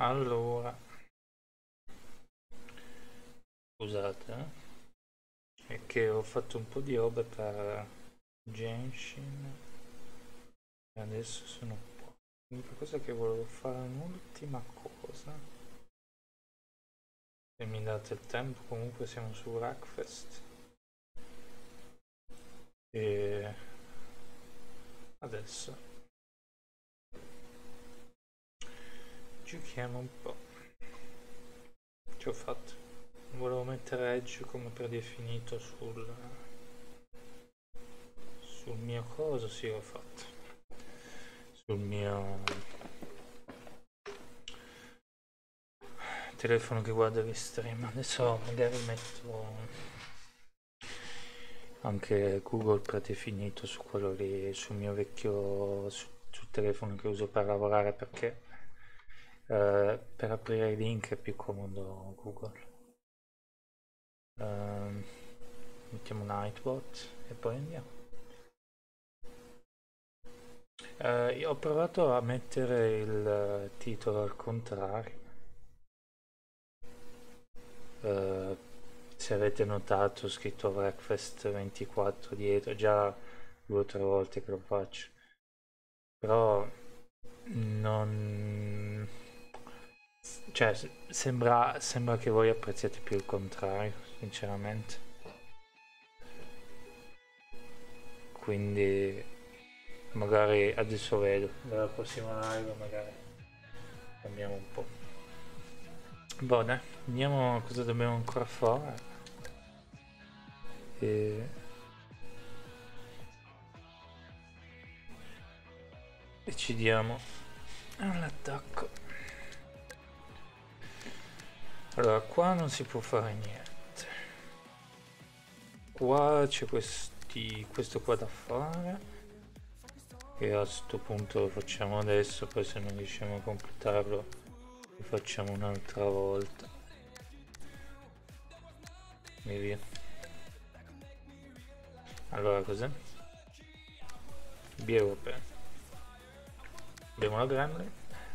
Allora, scusate, è che ho fatto un po' di robe per Genshin e adesso sono qua. L'unica cosa che volevo fare, un'ultima cosa. Se mi date il tempo, comunque siamo su Rackfest. E adesso giochiamo un po'. Che ho fatto? Volevo mettere Edge come predefinito sul mio coso, sì, ho fatto. Sul mio telefono che guarda gli stream. Adesso magari metto anche Google predefinito su quello lì, sul mio vecchio sul telefono che uso per lavorare, perché per aprire i link è più comodo Google. Mettiamo Nightbot e poi andiamo. Io ho provato a mettere il titolo al contrario. Se avete notato ho scritto Breakfast 24 dietro, già 2 o 3 volte che lo faccio, però non, cioè sembra che voi apprezziate più il contrario, sinceramente, quindi magari adesso vedo nella prossima live, magari cambiamo un po'. Buona, vediamo cosa dobbiamo ancora fare. E decidiamo all'attacco. Allora, qua non si può fare niente. Qua c'è questo qua da fare. E a sto punto lo facciamo adesso, poi se non riusciamo a completarlo lo facciamo un'altra volta. E via. Allora, cos'è? Via europea. Abbiamo la grande.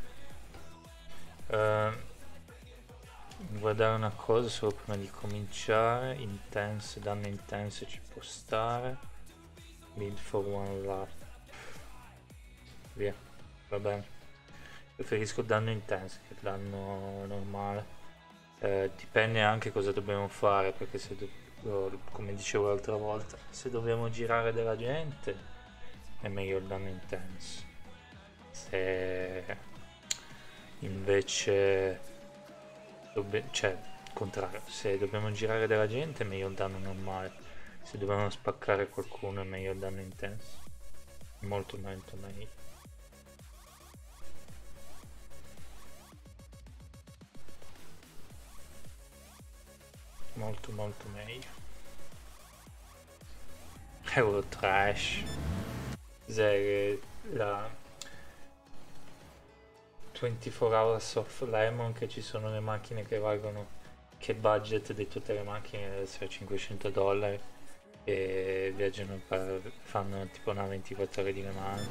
Guardare una cosa solo prima di cominciare. Intense, danno intense ci può stare. Lead for one lap. Via, va bene. Preferisco danno intenso che danno normale. Dipende anche cosa dobbiamo fare, perché se come dicevo l'altra volta, se dobbiamo girare della gente è meglio il danno intenso. Se invece cioè il contrario, se dobbiamo girare della gente è meglio il danno normale, se dobbiamo spaccare qualcuno è meglio il danno intenso, molto molto meglio. Molto molto meglio. Eurotrash. Cos'è la 24 Hours of Lemon, che ci sono le macchine che valgono, che budget di tutte le macchine deve essere $500 e viaggiano fanno tipo una 24 ore di Le Mans.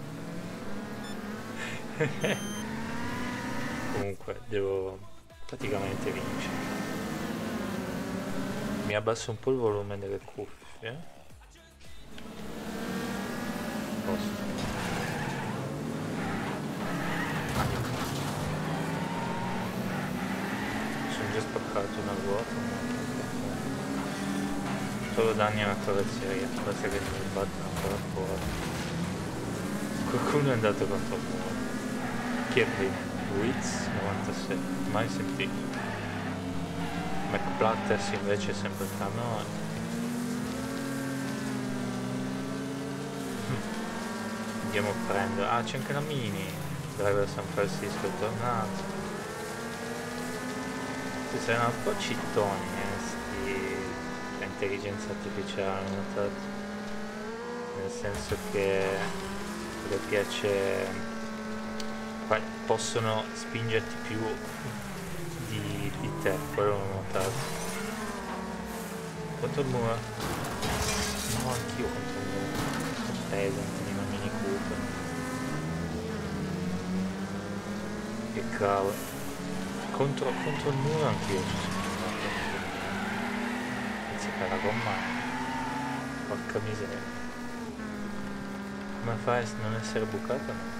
Comunque devo praticamente vincere. Mi abbasso un po' il volume delle cuffie. Posto. Sono già spaccato una ruota. Solo danni alla carrozzeria, basta che non mi battono ancora fuori. Qualcuno è andato contro il muro. Chi è primo? Wiz 97, mai sentito. McPlatters invece è sempre tra noi. Andiamo a prendere. Ah, c'è anche la Mini. Driver San Francisco è tornato. Questi sono un po' cittoni, l'intelligenza artificiale, ho notato. Nel senso che le piace, possono spingerti più di te, quello l'ho notato. Contro il muro? No, anch'io contro il muro. Peasant di una Mini Cooper. Che cavolo. contro il muro anch'io ci sono andato. Inizia per la gomma. Porca miseria. Come fai a non essere bucata? No?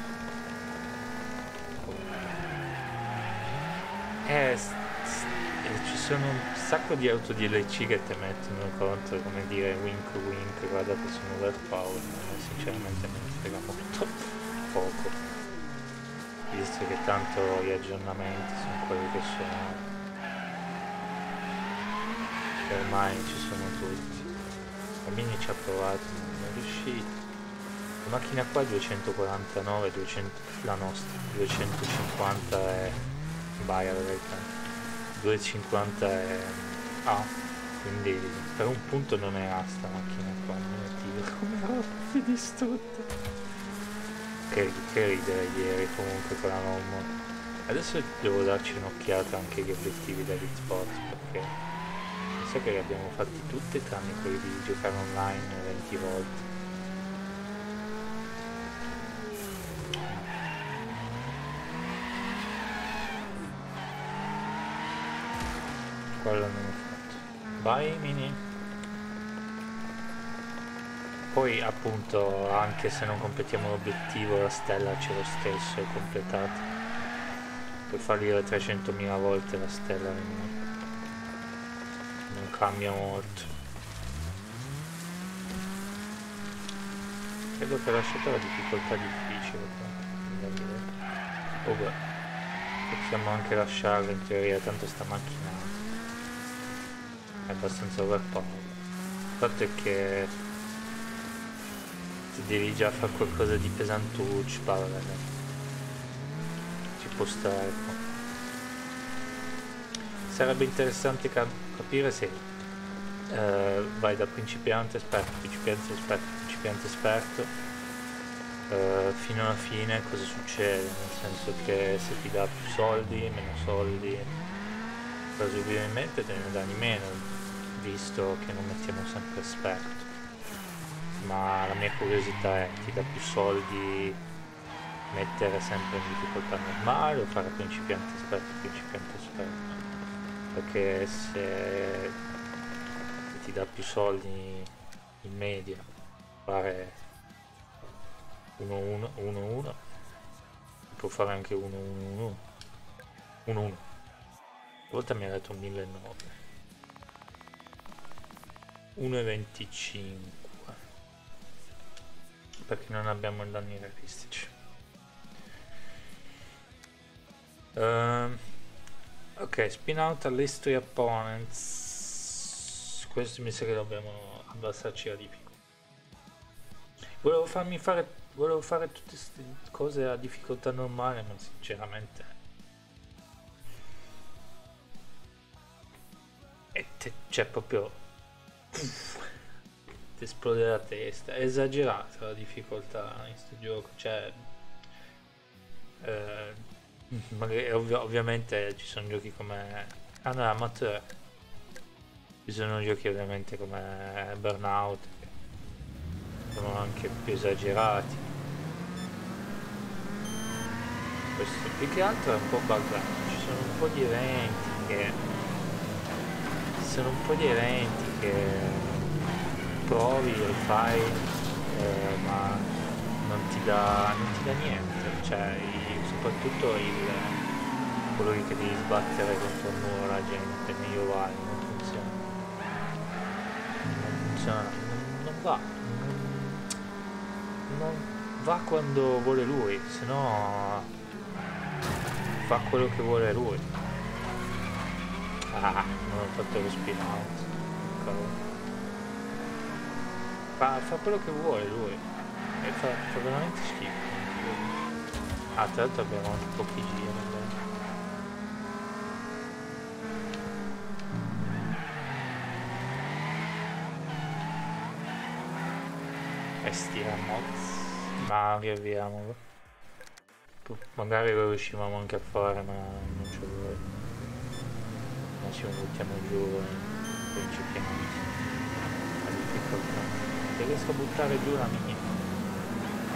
Ci sono un sacco di auto DLC che ti mettono contro, come dire wink wink, guardate sono overpower, ma sinceramente me ne frega molto poco, visto che tanto gli aggiornamenti sono quelli che sono, che ormai ci sono tutti. Mini ci ha provato, ma non è riuscito. La macchina qua è 249, 200, la nostra 250 è Baia la verità, 250 è quindi per un punto non era sta macchina qua, come roba distrutta. Che ridere ieri comunque con la norma. Adesso devo darci un'occhiata anche agli obiettivi dell'Xbox, perché so che li abbiamo fatti tutti tranne quelli di giocare online 20 volte. Quello non ho fatto. Vai Mini. Poi appunto anche se non completiamo l'obiettivo la stella c'è lo stesso, è completata. Puoi fallire 300.000 volte la stella, non cambia molto. Credo che ho lasciato la difficoltà difficile da dire. Vabbè, possiamo anche lasciarla in teoria, tanto sta macchina è abbastanza overpower. Il fatto è che ti devi già fare qualcosa di pesantuccio, vabbè, ci può stare. Sarebbe interessante capire se vai da principiante esperto, principiante esperto fino alla fine cosa succede, nel senso che se ti dà più soldi, meno soldi, presumibilmente te ne dà di meno, visto che non mettiamo sempre esperto. Ma la mia curiosità è, ti dà più soldi mettere sempre in difficoltà normale o fare principiante esperto? Perché se ti dà più soldi in media fare 1-1 può fare anche 1-1-1 una volta mi ha dato 1.900, 1,25 perché non abbiamo danni realistici. Ok, spin out all'history opponents. Questo mi sa che dobbiamo abbassarci la difficoltà. Volevo fare tutte queste cose a difficoltà normale, ma sinceramente c'è proprio ti esplode la testa. È esagerata la difficoltà in questo gioco, cioè magari, ovviamente ci sono giochi come amateur, ci sono giochi ovviamente come Burnout che sono anche più esagerati. Questo più che altro è un po' buggato, ci sono un po' di eventi che provi e fai ma non ti dà niente, cioè soprattutto quello che devi sbattere contro il muro la gente, meglio vai, non funziona, non va quando vuole lui, se no fa quello che vuole lui. Non ho fatto lo spin out, fa quello che vuole lui e fa veramente schifo. Tra l'altro abbiamo anche pochi giri. E stiamo, ma riavviamo. Magari lo riuscivamo anche a fare, ma non ce lo vuoi. Ma ci buttiamo giù principianti. La difficoltà. Se riesco a buttare giù la mia.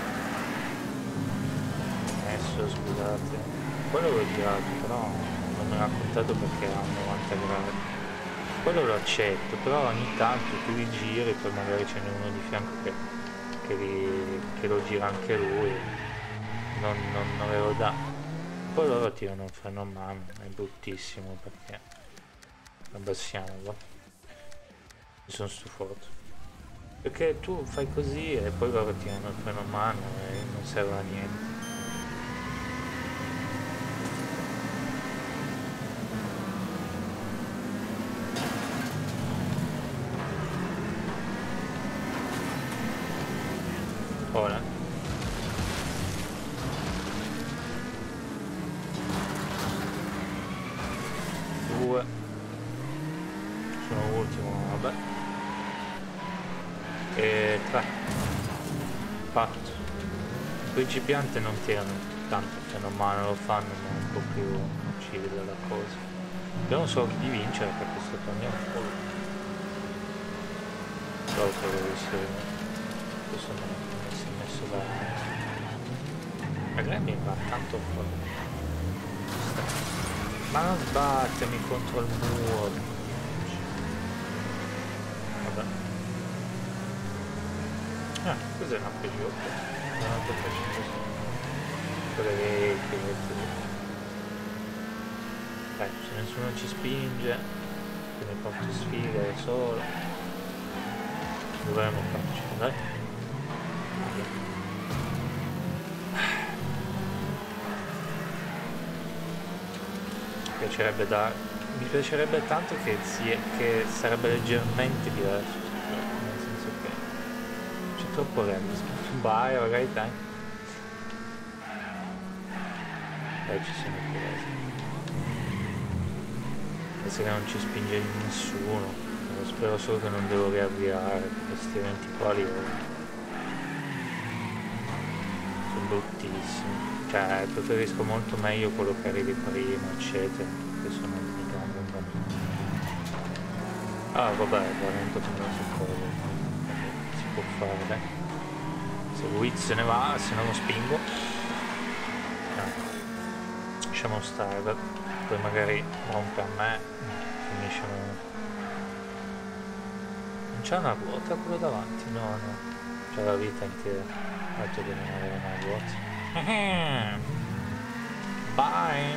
Adesso scusate. Quello l'ho girato, però non come raccontato perché ha 90 gradi. Quello lo accetto, però ogni tanto tu li giri, poi magari ce n'è uno di fianco che lo gira anche lui, non ve lo dà. Poi loro tirano un freno a mano, è bruttissimo perché abbassiamolo. Mi sono stufato. Perché tu fai così e poi loro tirano il freno a mano e non serve a niente. Ora. Due. Sono ultimo, vabbè. E 3. Fatto. Il principiante non tirano tanto freno a mano, lo fanno ma è un po' più civile la cosa. Abbiamo solo chi di vincere per questo torneo full. Però credo di essere. Questo non si è messo da. La Gremlin va tanto fuori. Ma non sbattermi contro il muro. Vabbè. Ah, cos'è una Peugeot? Non è facile. Quelle vecchie. Dai, se nessuno ci spinge, che mi porto sfide da solo. Dovremmo farci, dai. Mi piacerebbe tanto che sarebbe leggermente diverso, nel senso che c'è troppo realismo. Vai, magari dai. Dai, ci sono più penso che non ci spinge nessuno. Spero solo che non devo riavviare questi eventi qua li sono bruttissimi. Cioè, preferisco molto meglio quello che arrivi prima, eccetera. Adesso non mi dà un lungo. Ah, vabbè, veramente come si può. Si può fare, dai. Se Wiz se ne va, se no lo spingo. Lasciamo stare, poi magari rompe a me, finisce. Non c'è una ruota quello davanti? No, c'è la vita intera. Altro che non avere una ruota. Bye.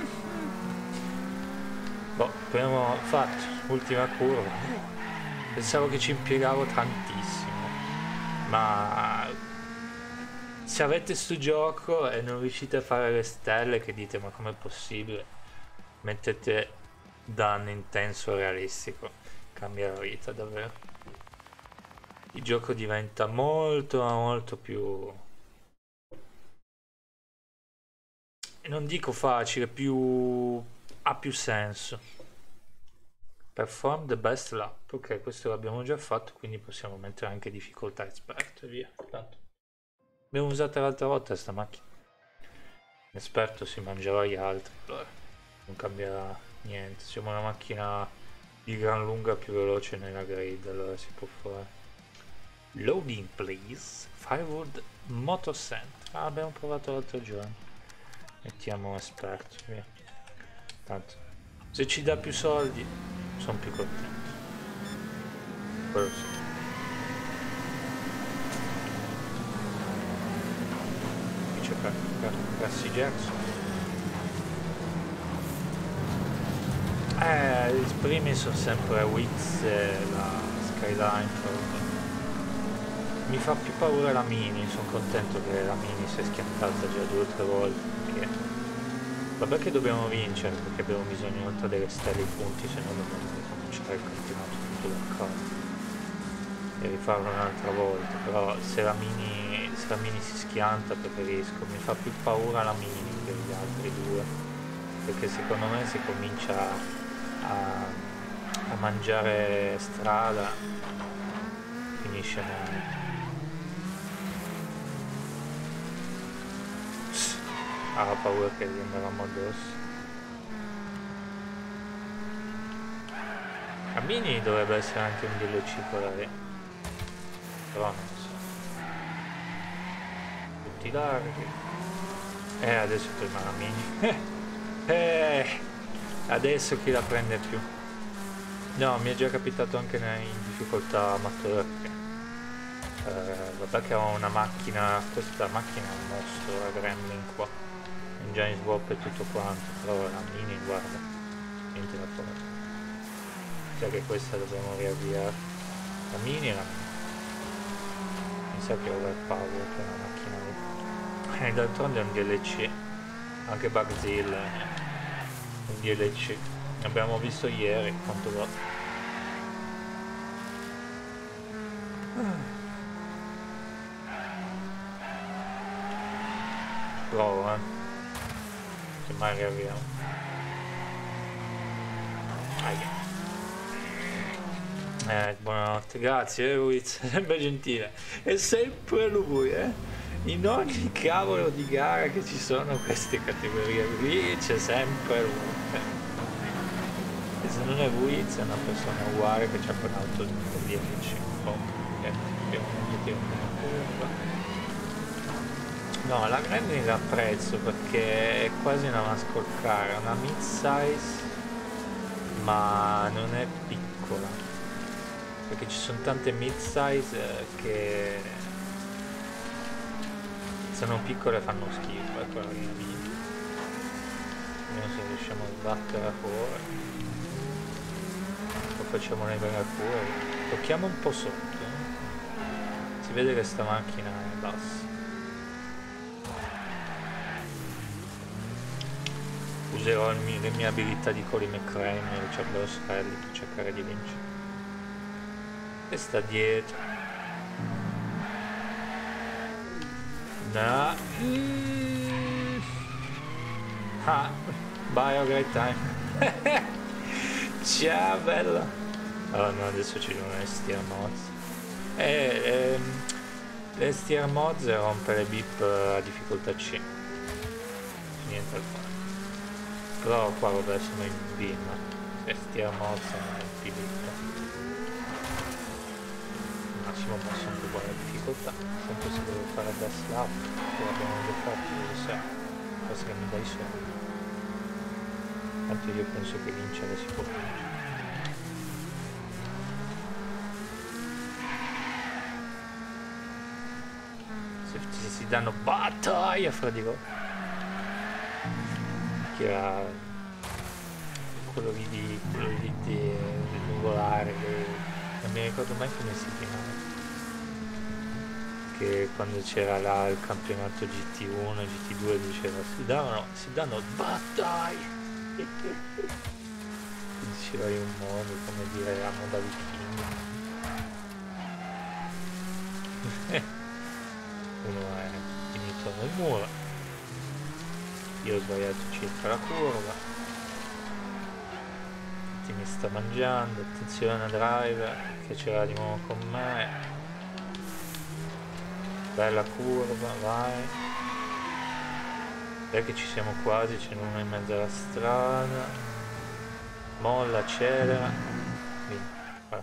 Boh, abbiamo fatto ultima curva. Pensavo che ci impiegavo tantissimo, ma se avete sto gioco e non riuscite a fare le stelle, che dite ma com'è possibile, mettete Dan intenso realistico, cambia la vita davvero. Il gioco diventa molto più, non dico facile, ha più senso. Perform the best lap. Ok, questo l'abbiamo già fatto, quindi possiamo mettere anche difficoltà esperto e via. Tanto abbiamo usato l'altra volta sta macchina. L'esperto si mangerà gli altri, allora non cambierà niente. Siamo una macchina di gran lunga più veloce nella grid, allora si può fare. Loading please. Firewood Motor Center. Ah, abbiamo provato l'altro giorno. Mettiamo esperto, via. Tanto se ci dà più soldi sono più contento. Quello sì. Qui c'è Cassie Jackson. I primi sono sempre Wiz e la Skyline, però mi fa più paura la Mini. Sono contento che la Mini si è schiantata già 2 o 3 volte, perché vabbè che dobbiamo vincere, perché abbiamo bisogno oltre delle stelle di punti, se no dobbiamo ricominciare il campionato tutto da capo e rifarlo un'altra volta. Però se la Mini si schianta preferisco, mi fa più paura la Mini che gli altri due, perché secondo me si comincia a mangiare strada, finisce male. Ha paura che gli andavamo addosso. La Mini dovrebbe essere anche un DLC quella, però non so. Tutti larghi. Adesso torna la Mini. Adesso chi la prende più? No, mi è già capitato anche in difficoltà amateur. Vabbè che ho una macchina, questa macchina è un mostro, la Gremlin qua. Engine swap e tutto quanto, però la Mini, guarda, niente da fare. Cioè che questa dobbiamo riavviare. La Mini mi sa che è overpower per una macchina lì. E d'altronde è un DLC, anche Bugzilla è un DLC. Abbiamo visto ieri quanto va. Prova, se mai riavviamo. Buonanotte, grazie Ruiz, sempre gentile. È sempre lui, in ogni cavolo di gara che ci sono queste categorie qui c'è sempre lui. E se non è Ruiz è una persona uguale che ci ha parlato di 10 un po', no, la Gremlin la apprezzo perché è quasi una muscle car, è una mid-size ma non è piccola, perché ci sono tante mid-size che sono piccole e fanno schifo, ecco la mia vita. Vediamo se riusciamo a sbattere fuori, lo facciamo le belle fuori, tocchiamo un po' sotto, si vede che sta macchina è bassa. Userò le mie abilità di Colin McRae e Richard Rosselli per cercare di vincere. E sta dietro. No. Ah, bye, great time. Ciao, bella. Oh no, adesso ci sono le steer mods. Le steer mods rompe le beep a difficoltà C. Niente da fare. Però qua vabbè sono in beam, se stiamo sono in pilita. Al massimo posso anche uguale la difficoltà, sempre se devo fare best lap, che abbiamo già fatto, lo so, basta che mi dai soldi. Tanto io penso che vincere si può vincere. Se si danno battaglia fra di loro. Che era quello lì di nuvolare, non mi ricordo mai come si chiamava, che quando c'era là il campionato GT1 GT2 diceva si danno battaglie. Diceva in un modo, come dire, a moda vichingo. Uno è finito nel muro. Io ho sbagliato circa la curva, mi sta mangiando, attenzione driver che ce l'ha di nuovo con me, bella curva, vai, dai che ci siamo quasi, c'è uno in mezzo alla strada, molla, accelera, via,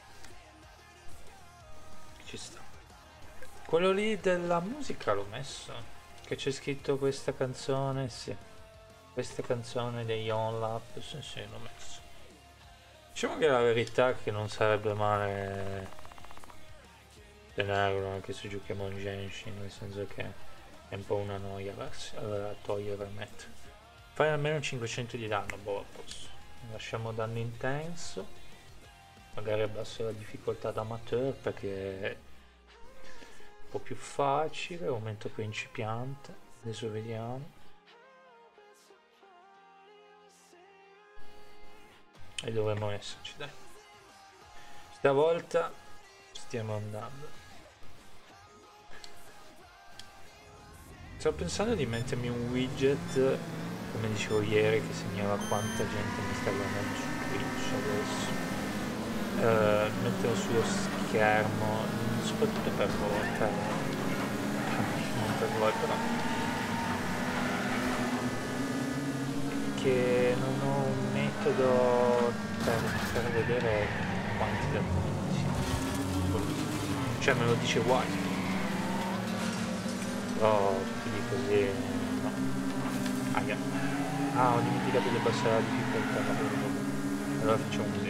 ci sta. Quello lì della musica l'ho messo. Che c'è scritto questa canzone, sì. Questa canzone degli On Lap, sì, l'ho messo. Diciamo che la verità è che non sarebbe male tenerlo anche se giochiamo in Genshin, nel senso che è un po' una noia togliere e mettere. Fai almeno 500 di danno, boh, posso. Lasciamo danno intenso. Magari abbasso la difficoltà da amateur perché po' più facile, aumento principiante, adesso vediamo. E dovremmo esserci, dai. Stavolta stiamo andando. Sto pensando di mettermi un widget, come dicevo ieri, che segnala quanta gente mi sta guardando su Twitch adesso. Metterlo sullo schermo, soprattutto per voi, non per voi però, che non ho un metodo per vedere quanti argomenti, cioè me lo dice White, però più di così no. Aia. Ah, ho dimenticato di abbassare la difficoltà. Allora facciamo così.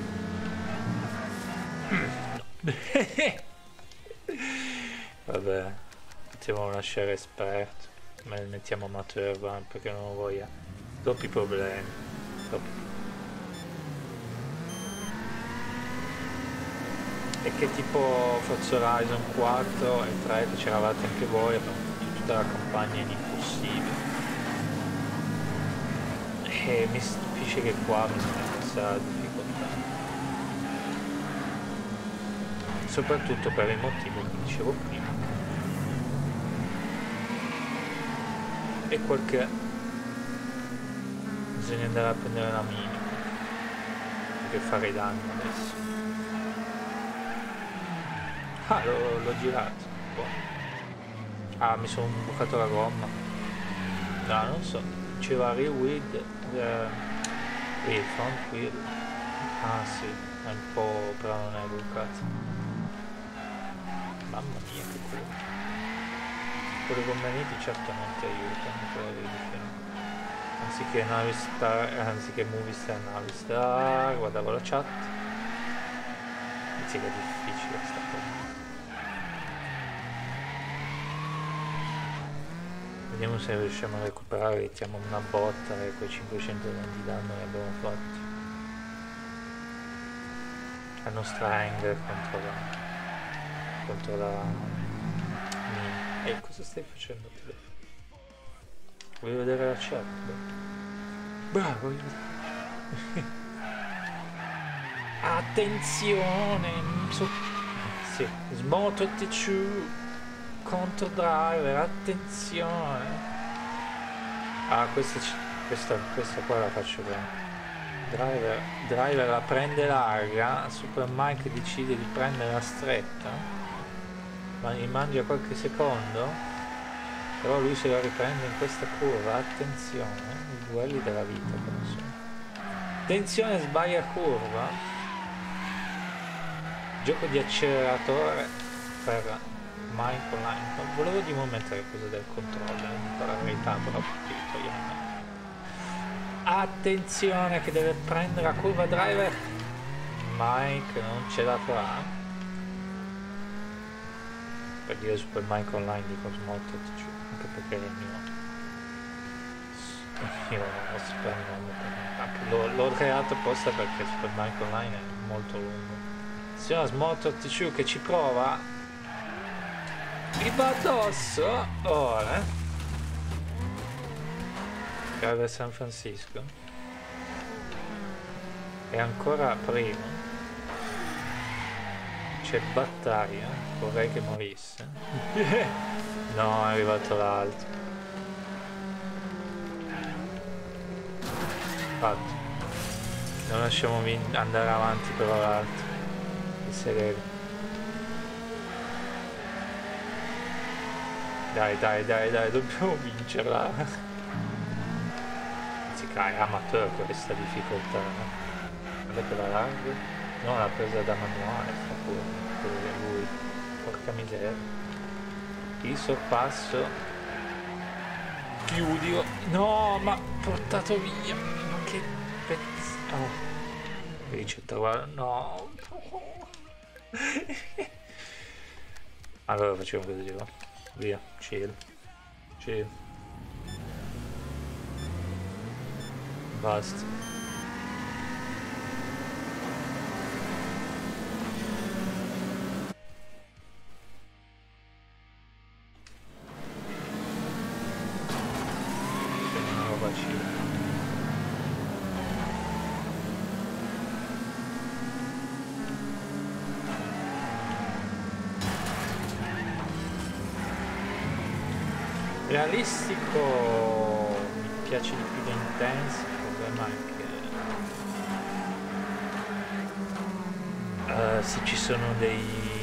Vabbè, possiamo lasciare esperto, ma mettiamo amateur perché non ho voglia. Troppi problemi. E che tipo Forza Horizon 4 e 3 che c'eravate anche voi, abbiamo fatto tutta la campagna in impossibile. E mi stupisce che qua mi sia messa la difficoltà. Soprattutto per il motivo che dicevo prima. E qualche... bisogna andare a prendere la minima per fare i danni adesso. Ah, l'ho girato. Buono. Ah, mi sono bucato la gomma. No, non so. Diceva rewind front wheel. Ah sì, è un po', però non è bucato. Mamma mia che culo. Quelle gommaniti certo non ti aiutano per avere di fianco. Anziché Movistar, Navistar, guardavo la chat. Dice che è difficile sta cosa. Vediamo se riusciamo a recuperare, mettiamo una botta e quei 500 di danno che abbiamo fatto. La nostra Anger contro la Mini. Ehi, cosa stai facendo telefono? Vuoi vedere la chat? Bravo, io. Attenzione! Sì, Smoto T2 contro Driver, attenzione! Ah, questa qua la faccio bene. Driver la prende larga, Super Mike decide di prendere la stretta, ma gli mangia qualche secondo, però lui se la riprende in questa curva. Attenzione, i duelli della vita come sono. Attenzione, sbaglia curva, gioco di acceleratore per Mike Online. Non volevo di mo mettere cosa del controller, per la verità, però togliamo. Attenzione che deve prendere la curva Driver. Mike non ce la fa. Per dire Super Mike Online di Cosmotto, anche perché è il mio soprannome. L'ho creato apposta perché Super Mike Online è molto lungo. Attenzione a Smotto TC che ci prova. Gli va addosso. Ora Driver San Francisco e ancora prima c'è battaglia, vorrei che morisse. No, è arrivato l'altro. Fatto, non lasciamo andare avanti però l'altro, il sereno. Dai, dobbiamo vincerla. È amateur questa difficoltà, no? Guardate la larga, no, l'ha presa da manuale, sta pure lui, porca miseria. Il sorpasso, chiudilo, no, ma portato via, ma che pezzo, oh. Ricetta, guarda, no. Allora facciamo così, va. Via, chill. Basta. Una roba chill. Realistico mi piace di più da Intense. Se ci sono dei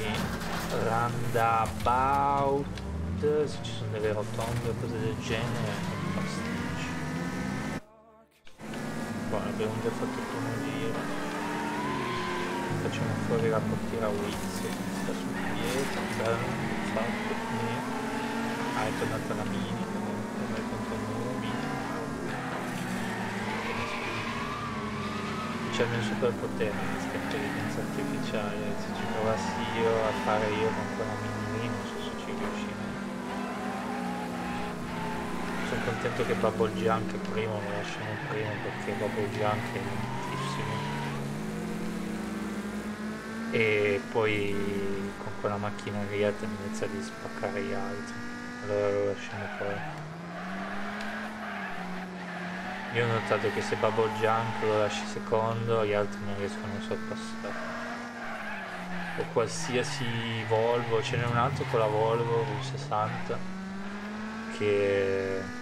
roundabout, se ci sono delle rotonde o cose del genere, non fastidio. Buono, abbiamo già fatto il primo giro. Facciamo fuori la portiera Wiz che sta sul dietro, fatto. Ah, è tornata la Mini, come contro il muro Mini. c'è il mio superpotere questa intelligenza artificiale, se ci provassi io a fare io con quella mini non so se ci riuscirei. Sono contento che Bubble Junk primo lo lasciamo primo perché Bubble Junk è lentissimo e poi con quella macchina lì ha tendenza di spaccare gli altri, allora lo lasciamo poi. Io ho notato che se Bubble Junk lo lasci secondo gli altri non riescono a sorpassare, o qualsiasi Volvo, ce n'è un altro con la Volvo V60 che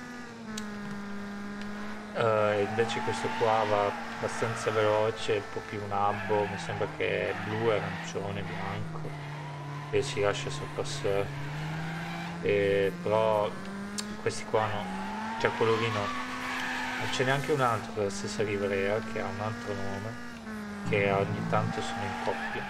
invece questo qua va abbastanza veloce, un po' più nabbo, mi sembra che è blu, arancione, bianco e si lascia sorpassare, però questi qua no, cioè quello lì no. Ce n'è anche un altro con la stessa livrea che ha un altro nome, che ogni tanto sono in coppia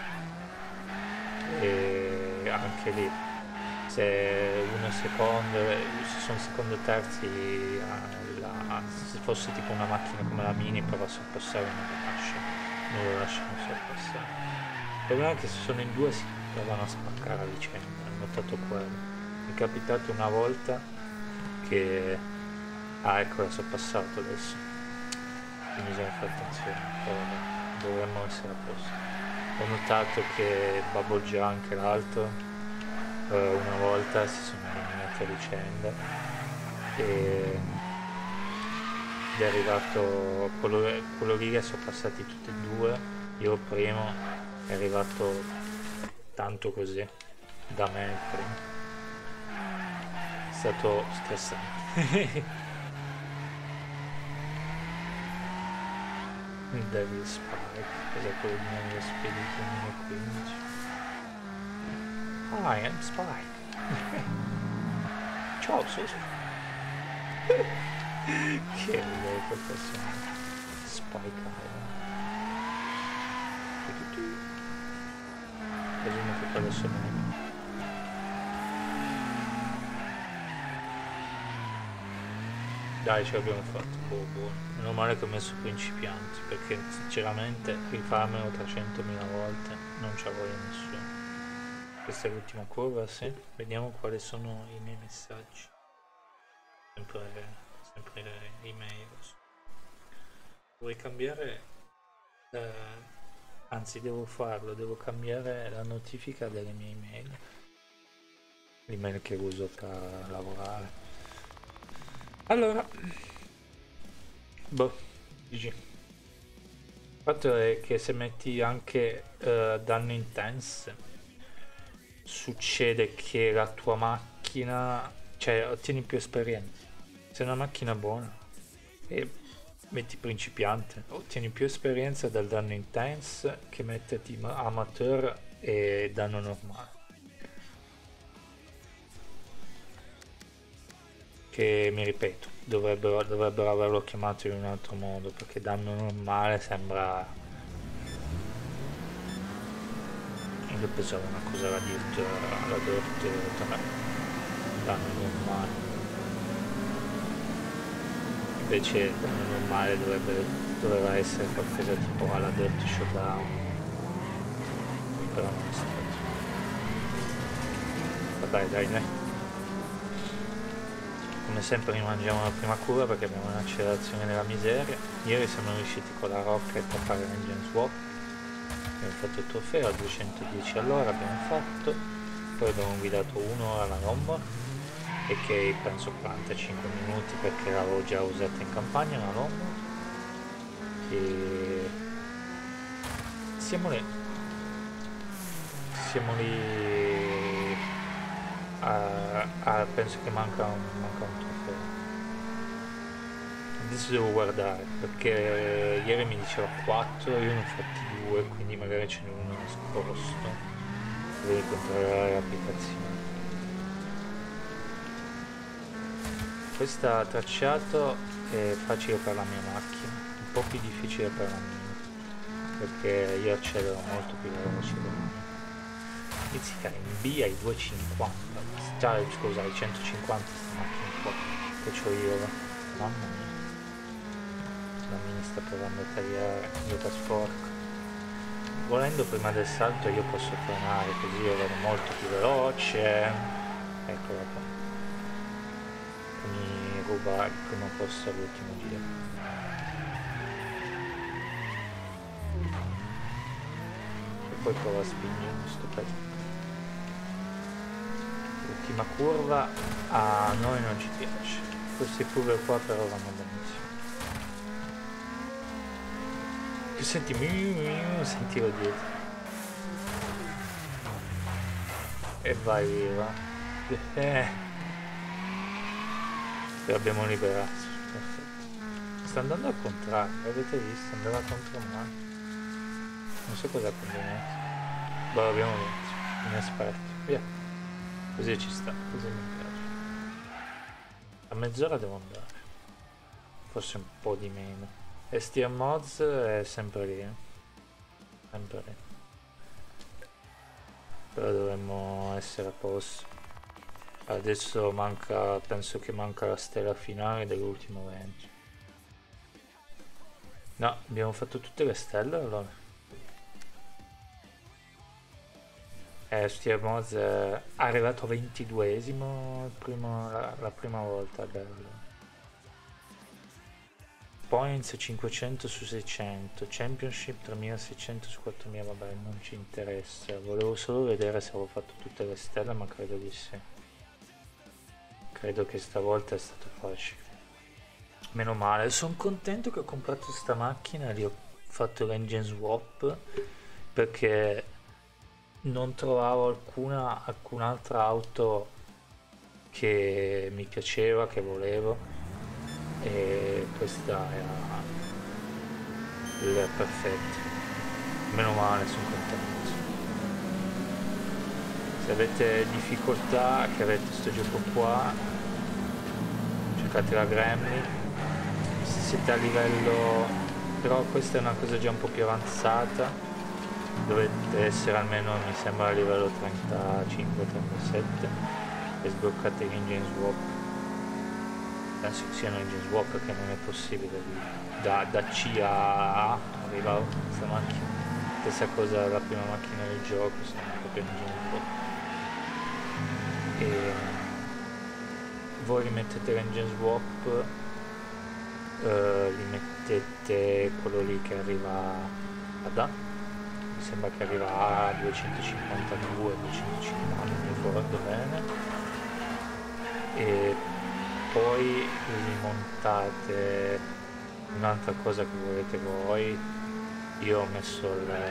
e anche lì se uno è secondo, se sono secondo e terzi, se fosse tipo una macchina come la Mini però sorpassare non lo lasciano sorpassare. Il problema è che se sono in due si provano a spaccare a vicenda, ho notato quello. Mi è capitato una volta che ecco, l'ha sorpassato adesso, quindi bisogna fare attenzione, però dovremmo essere a posto. Ho notato che Bubble Junk e l'altro una volta si sono eliminati a vicenda ed è arrivato quello lì, che sono passati tutti e due, io primo, è arrivato tanto così da me il primo, è stato stressante. Devil Spike, cos'è quello di nello spirito 2015? I am Spike. Ciao, sono che ridere quel personaggio. Spike Island. Presumo che quello sono io. Dai, ce l'abbiamo fatto, buono. Meno male che ho messo principianti, perché sinceramente rifarmelo 300.000 volte non ci voglio nessuno. Questa è l'ultima curva, sì. Vediamo quali sono i miei messaggi. Sempre email. Vorrei cambiare, anzi devo farlo, devo cambiare la notifica delle mie email. L'email che uso per lavorare. Allora, GG. Il fatto è che se metti anche danno intense, succede che la tua macchina, cioè ottieni più esperienza. Se è una macchina buona e metti principiante, ottieni più esperienza dal danno intense che metterti amateur e danno normale. Che mi ripeto, dovrebbero averlo chiamato in un altro modo, perché danno normale sembra che pensavo una cosa alla dirt 3, danno normale, invece danno normale doveva essere qualcosa tipo alla dirt showdown, però non è stato. Vabbè, dai, ne. Come sempre rimangiamo la prima curva perché abbiamo un'accelerazione della miseria. Ieri siamo riusciti con la Rocket a fare l'engine swap, abbiamo fatto il trofeo a 210 all'ora, abbiamo fatto, poi abbiamo guidato un'ora la Lombard e che penso 45 minuti perché l'avevo già usata in campagna la Lombard, e siamo lì penso che manca un trofeo. Adesso devo guardare perché ieri mi diceva 4, io ne ho fatti 2, quindi magari ce n'è uno nascosto, devo controllare l'applicazione. Questo tracciato è facile per la mia macchina, un po' più difficile per la mia, perché io accelero molto più veloce della mia. Pizzica in B ai 250, cioè scusa, ai 150 sta macchina qua che c'ho io, mamma mia. la mini sta provando a tagliare io da sporco. Volendo prima del salto io posso frenare, così io vado molto più veloce. Eccola qua. Mi ruba il primo posto all'ultimo giro. E poi prova a spingere sto pezzo. L'ultima curva a noi non ci piace. Queste curve qua però vanno benissimo. Più senti sentivo dietro. E vai viva. E abbiamo liberato. Perfetto. Sta andando al contrario, avete visto? Andava contro mano. Non so cosa ha combinato. Boh, abbiamo vinto. Inesperto. Via. Così ci sta, così mi piace. A mezz'ora devo andare. Forse un po' di meno. STM Mods è sempre lì. Sempre lì. Però dovremmo essere a posto. Adesso manca, penso che manca la stella finale dell'ultimo range. No, abbiamo fatto tutte le stelle allora. STM Mods è arrivato 22esimo la prima volta, bello. Points 500 su 600, Championship 3600 su 4000, vabbè non ci interessa, volevo solo vedere se avevo fatto tutte le stelle, ma credo di sì. Credo che stavolta è stato facile. Meno male, sono contento che ho comprato sta macchina, gli ho fatto l'engine swap perché non trovavo alcun'altra auto che mi piaceva, che volevo. E questa era il perfetto. Meno male, sono contento. Se avete difficoltà, che avete questo gioco qua, cercate la Gremlin. Se siete a livello, però questa è una cosa già un po' più avanzata, dovete essere almeno, mi sembra, a livello 35-37 e sbloccate l'engine swap. Penso che siano engine swap perché non è possibile da C a A arriva questa macchina. Stessa cosa la prima macchina del gioco, sono proprio engine swap. E voi rimettete l'engine swap, li mettete quello lì che arriva ad A, mi sembra che arriva a 252, 250, non mi ricordo bene, e poi li montate un'altra cosa che volete voi. Io ho messo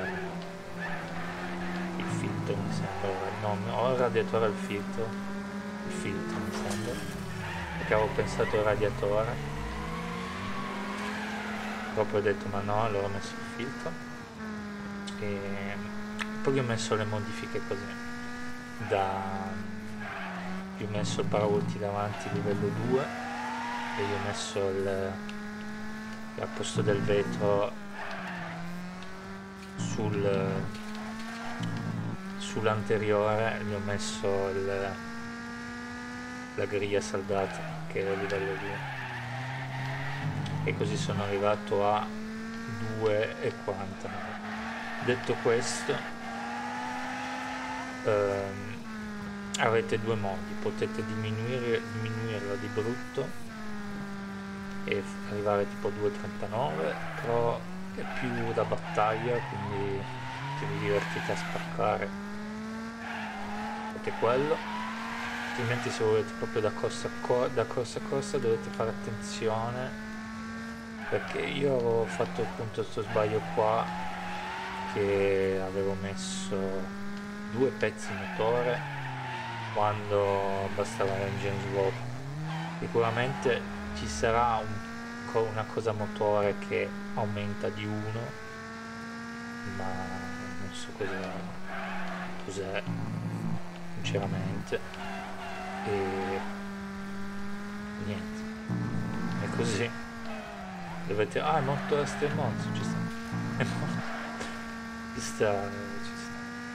il filtro, mi sembra, no, ho il radiatore al filtro, il filtro mi sembra, perché avevo pensato al radiatore, proprio ho detto ma no, allora ho messo il filtro e poi ho messo le modifiche così, gli ho messo il paravolti davanti livello 2 e gli ho messo al posto del vetro sull'anteriore gli ho messo la griglia saldata che era livello 2 e così sono arrivato a 2,49. Detto questo, avete due modi: potete diminuirlo di brutto e arrivare tipo 2,39, però è più da battaglia, quindi se vi divertite a spaccare fate quello, altrimenti se volete proprio da corsa a corsa dovete fare attenzione, perché io avevo fatto appunto questo sbaglio qua, che avevo messo 2 pezzi motore quando bastava l'engine swap. Sicuramente ci sarà una cosa motore che aumenta di 1, ma non so cos'è sinceramente, e niente, è così. Dovete è morto la Stemmoz, ci sta,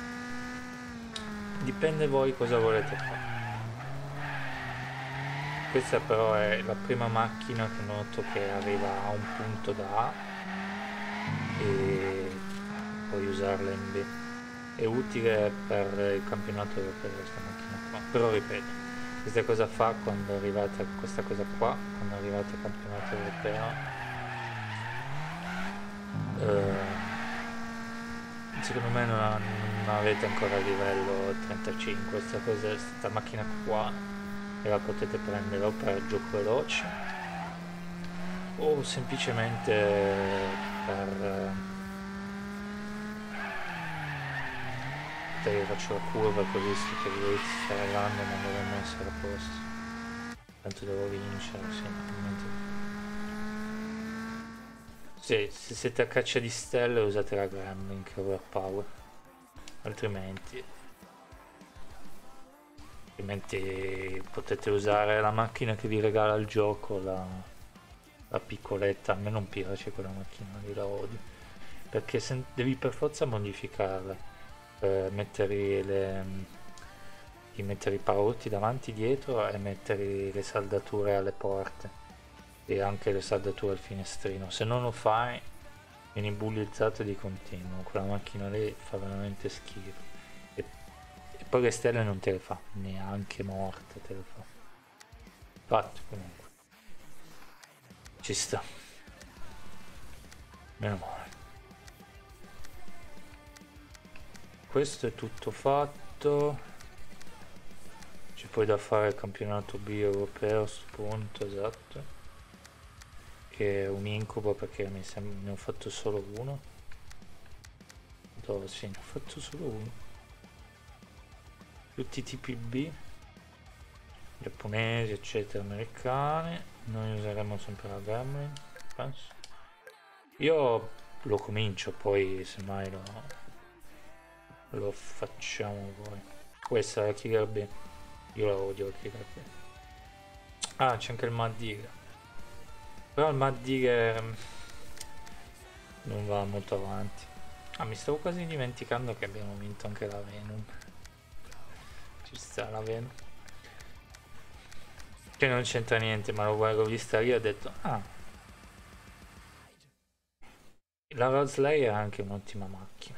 dipende voi cosa volete fare. Questa però è la prima macchina che noto che arriva a un punto da A e puoi usarla in B. È utile per il campionato europeo questa macchina qua, però ripeto, questa cosa fa quando arrivate a questa cosa qua, quando arrivate al campionato europeo, secondo me non avete ancora il livello 35, questa macchina qua e la potete prendere o per gioco veloce o semplicemente per io faccio la curva così sto che voi stai arrivando non dovremmo essere a posto, tanto devo vincere, sì, sì, se siete a caccia di stelle usate la Gremlin che è overpower, altrimenti potete usare la macchina che vi regala il gioco, la piccoletta. A me non piace quella macchina lì, la odio, perché devi per forza modificarla, mettere i parotti davanti, dietro, e mettere le saldature alle porte e anche le saldature al finestrino. Se non lo fai vieni bullizzato di continuo, quella macchina lì fa veramente schifo. E poi le stelle non te le fa, neanche morte te le fa. Fatto comunque. Ci sta. Meno male. Questo è tutto fatto. C'è poi da fare il campionato B europeo, spunto, esatto. Che è un incubo perché mi sembra ne ho fatto solo uno. Dove sì, ne ho fatto solo uno. Tutti i tipi B, giapponesi, eccetera, americani. Noi useremo sempre la Gremlin, penso. Io lo comincio, poi semmai lo facciamo voi. Questa è la Killer B. Io la odio la Killer B. Ah, c'è anche il Mad Digger. Però il Mad Digger non va molto avanti. Ah, mi stavo quasi dimenticando che abbiamo vinto anche la Venom. Ci sta la Venom. Che non c'entra niente, ma l'ho vista lì e ho detto, ah, la Road Slayer è anche un'ottima macchina.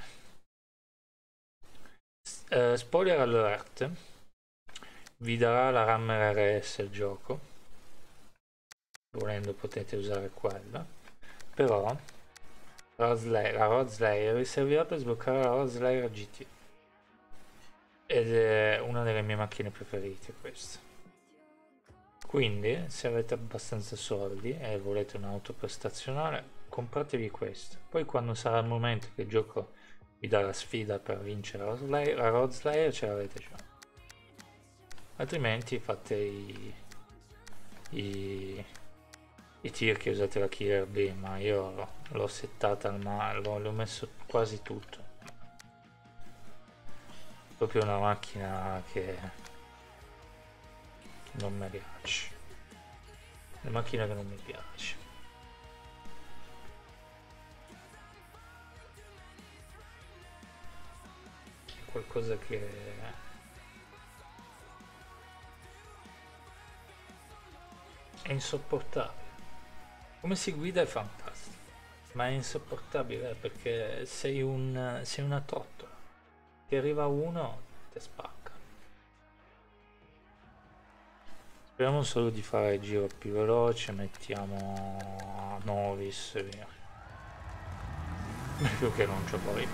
Spoiler alert, vi darà la Rammer RS il gioco, volendo potete usare quella, però la Road Slayer vi servirà per sbloccare la Road Slayer GT ed è una delle mie macchine preferite questa. Quindi se avete abbastanza soldi e volete un'auto per stazionare, compratevi questa. Poi quando sarà il momento che il gioco vi dà la sfida per vincere la Road Slayer ce l'avete già. Altrimenti fate i tir che usate la Killer B, ma io l'ho settata al male, l'ho messo quasi tutto. Proprio una macchina che non mi piace. Una macchina che non mi piace. È qualcosa che è insopportabile. Come si guida è fantastico, ma è insopportabile perché sei una trottola. Ti arriva uno, ti spacca. Speriamo solo di fare il giro più veloce, mettiamo Novis e via. Più che non c'ho poi.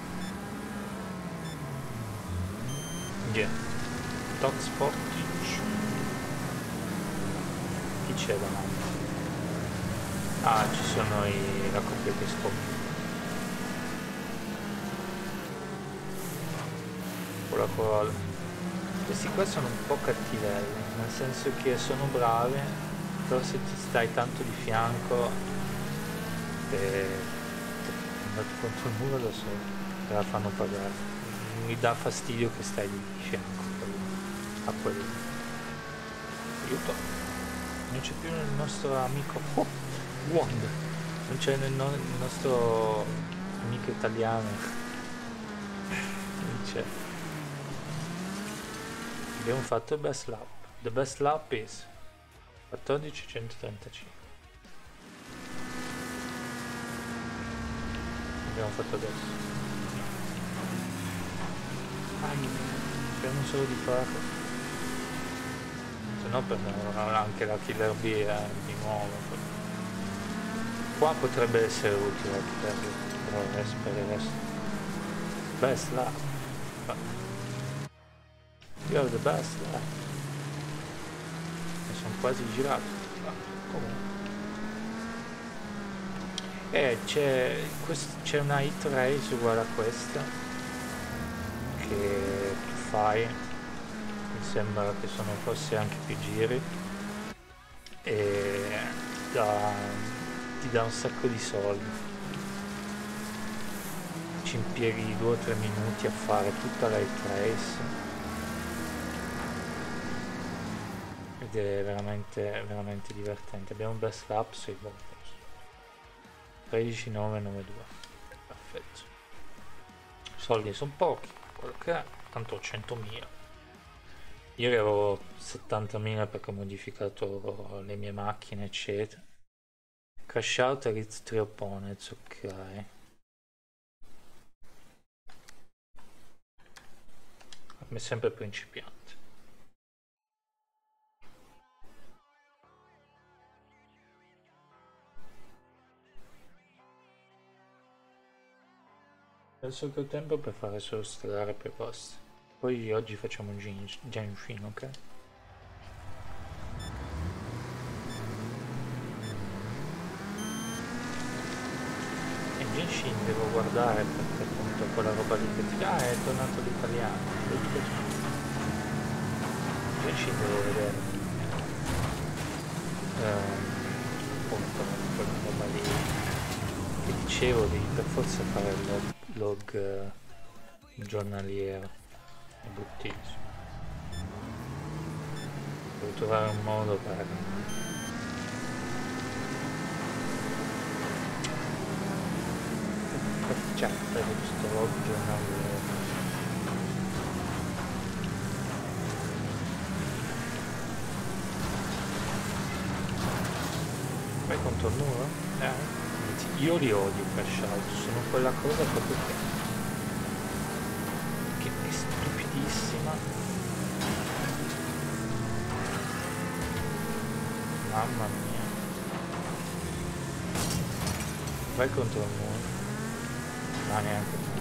Yeah. Top Sportage. Chi c'è davanti? Ah, ci sono la coppia che scoppia. Con la Corolla. Questi qua sono un po' cattivelli, nel senso che sono bravi, però se ti stai tanto di fianco è andato contro il muro da solo, te la fanno pagare. Mi dà fastidio che stai di fianco a quello. Aiuto! Non c'è più il nostro amico Wanda, non c'è il nostro amico italiano, non c'è. Abbiamo fatto il best lap. The best lap is 1435 abbiamo fatto adesso. Speriamo solo di farlo, se no prendiamo anche la Killer B di nuovo. Qua potrebbe essere utile la Killer B, però per il resto best lap. You're the best lap. Mi sono quasi girato. Comunque c'è una hit race uguale a questa che tu fai, mi sembra che sono forse anche più giri, e ti dà un sacco di soldi, ci impieghi 2 o 3 minuti a fare tutta la hit race ed è veramente veramente divertente. Abbiamo un best lap 6 volte. 13.992, perfetto. Soldi sono pochi, quello che è, tanto ho 100.000. Ieri avevo 70.000 perché ho modificato le mie macchine eccetera. Crash out against 3 opponents, ok. Come sempre principiante. Adesso che ho tempo per fare solo stellare per posti. Poi oggi facciamo Genshin, ok? E Genshin devo guardare perché appunto quella roba lì che ti... Ah, è tornato l'italiano. Genshin devo vedere. Appunto quella roba lì che dicevo, devi per forza fare il log giornaliero, è bruttissimo. Devo trovare un modo per questo log giornaliero. Vai contro il muro? Io li odio crash out, sono quella cosa proprio che è stupidissima. Mamma mia. Vai contro il muro. Ma neanche tu.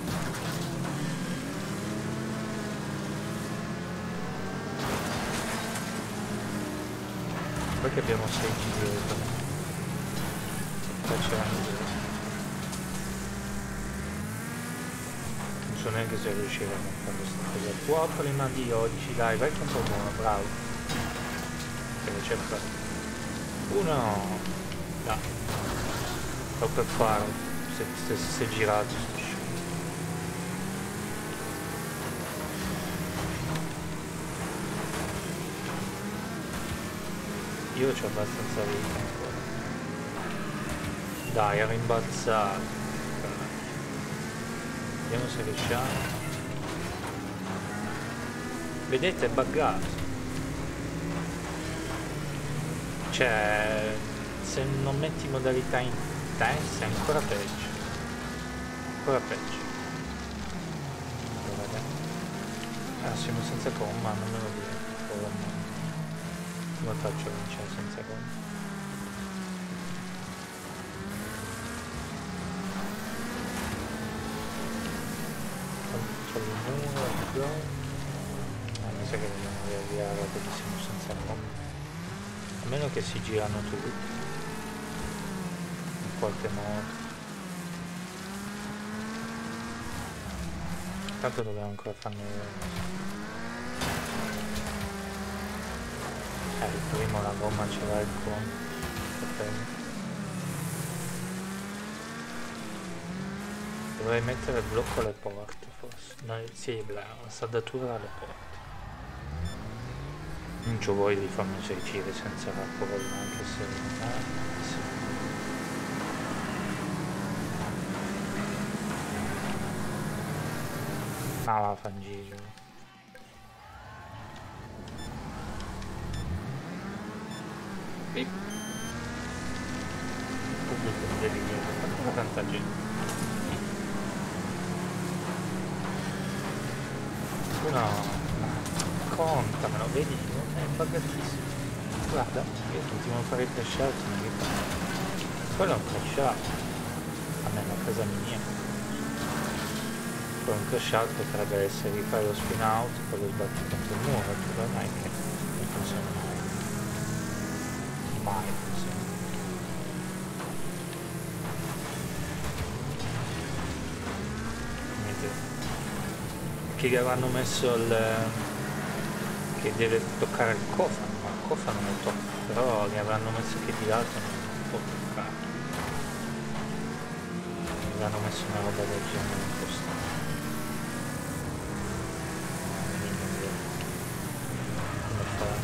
Poi che abbiamo 6 giri. Non so neanche se riusciremo a fare questa cosa qua prima di oggi. Dai, vai che un po' buono, bravo. Che c'è fatto. Uno. No. Sto per fare. Se girato sto scemo. Io c'ho abbastanza vita ancora. Dai, era imbalzato. Vediamo se riusciamo. Vedete, è buggato. Cioè, se non metti modalità intensa è ancora peggio. Ancora peggio. Ah, siamo senza comma, non me lo dire. Come faccio a vincere senza comma? Mi sa che dobbiamo riavviare perché siamo senza combo, a meno che si girano tutti in qualche modo. Tanto dobbiamo ancora farne il primo, la gomma ce l'ha il conto. Dovrei mettere il blocco alle porte forse. No, sì, la saldatura alle porte. Non c'ho voglia di farmi esercire senza la colla, anche se... sì. Ah, va, fangigio. Il pubblico non vedi niente, ma tanta gente. No, contamelo, vedi, è buggatissimo. Guarda, io continuo a fare il crash out, non mi fa. Quello è un crash out, almeno a casa mia. Poi un crash out potrebbe essere rifare lo spin out, poi lo sbatti contro il muro, però non è che non funziona mai. Mai funziona. Che gli avranno messo il che deve toccare il cofano, ma il cofano non tocca, però gli avranno messo che di lato non può toccare, gli avranno messo una roba del genere in questo. Come fare?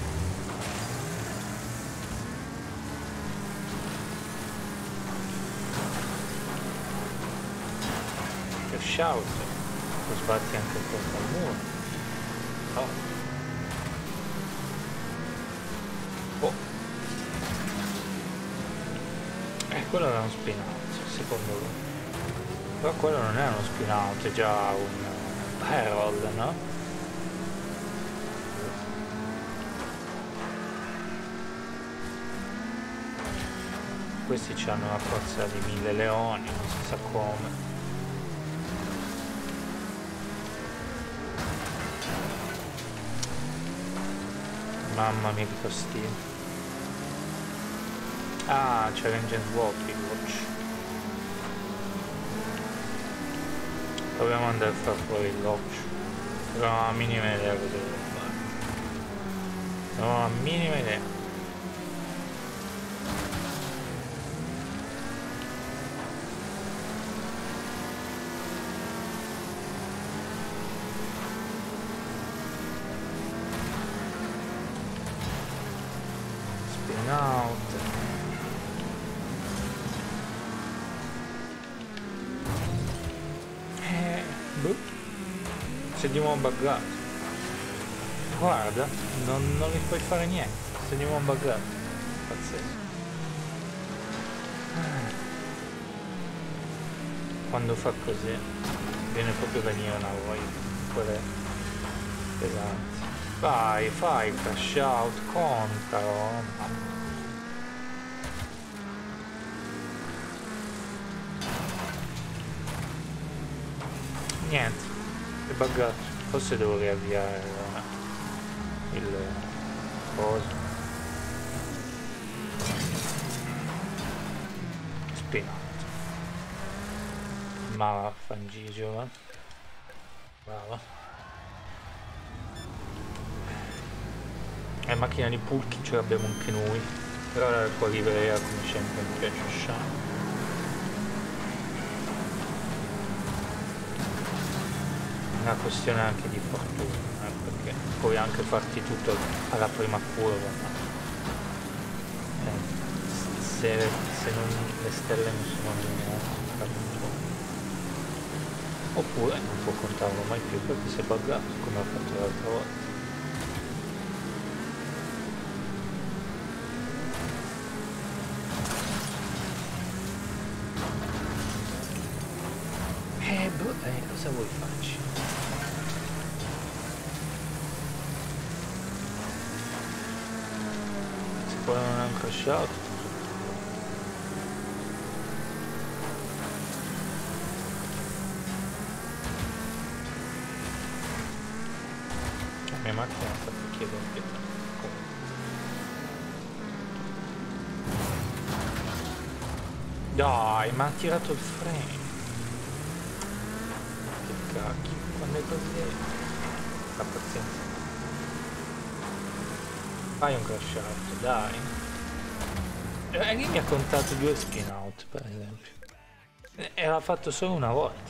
Che shout, lo sbatti anche contro il muro. Oh. Oh. Quello era uno spin out, secondo lui. Però quello non è uno spin out, è già un Herald, no? Questi hanno una forza di 1000 leoni, non si sa come. Mamma mia che fastidio. Ah, c'è l'engine swapping watch. Proviamo ad andare a far fuori il lock. Non ho la minima idea cosa devo fare. Non ho la minima idea. Out. Boh. Sei di nuovo buggato. Guarda, non mi puoi fare niente. Sei di nuovo buggato. Pazzesco. Quando fa così viene proprio da venire una voglia. Quelle pesanti. Vai, fai crash out, contalo. Niente, è buggato. Forse devo riavviare il coso. Spinato. Ma vaffanculo, eh. Brava. Macchina di pulchi ce l'abbiamo anche noi. Però la tua livrea come sempre mi piace uscire. Una questione anche di fortuna, perché puoi anche farti tutto alla prima curva, ma se non, le stelle non sono allineate, oppure non può contarlo mai più perché si è buggato come ha fatto l'altra volta. Cosa vuoi farci? Se poi non è un crash out. La mia macchina ha fatto chiedere pietà. Dai, ma ha tirato il freno. Cacchio, quando è così la pazienza. Fai un crash out, dai. Lì mi ha contato 2 spin out, per esempio. E l'ha fatto solo una volta.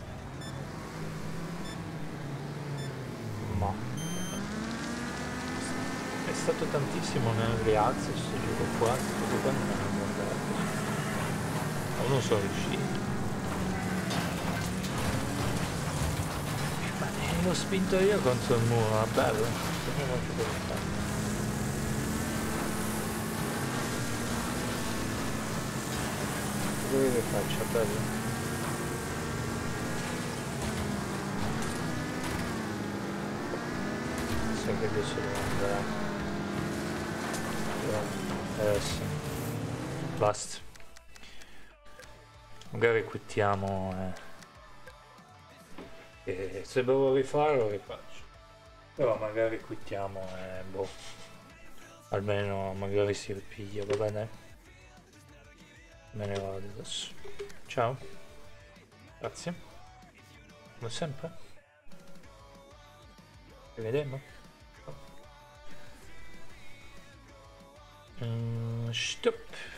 Ma è stato tantissimo nel rialzo questo gioco qua, tutto quando me l'ho guardato. Ma non sono riuscito. L'ho spinto io contro il muro, bello. Dove le faccio? Bello. Sai che adesso devo andare. Sì. Basta. Magari quittiamo. E se devo rifarlo lo rifaccio. Però magari quittiamo e boh. Almeno magari si ripiglia, va bene? Me ne vado adesso. Ciao. Grazie. Come sempre. Ci vediamo. Stop.